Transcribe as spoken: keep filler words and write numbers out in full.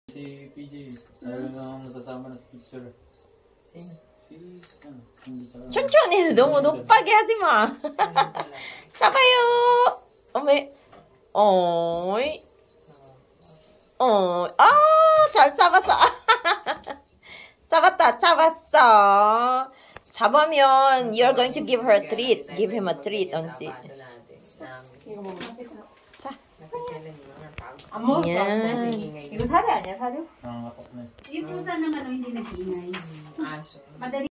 Si P J, talagang sasama na sa picture. Sino? Si, ano, hindi tsaka. 천천히 너무 높게 하지 마. 잡아요. 어메. 어이. 어. 아, 잘 잡았어. 잡았다. 잡았어. 잡으면 you're going to give her a treat. Give him a treat, 언지. 이거 먹어. 자. 안 먹을 거 야. 없네. 이거 사료 아니야, 사료? Nangangatok na eh. Yung pusa naman ang hindi nag-ingay. 아, sure. Madali